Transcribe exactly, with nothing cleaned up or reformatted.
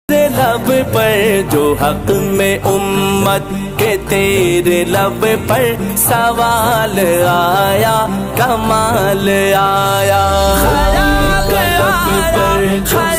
लब पर जो हक में उम्मत के तेरे लब पर सवाल आया, कमाल आया। लब पर